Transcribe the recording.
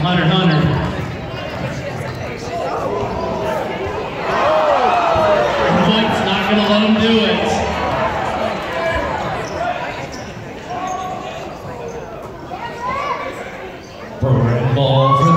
Hunter. White's not going to let him do it. Program ball for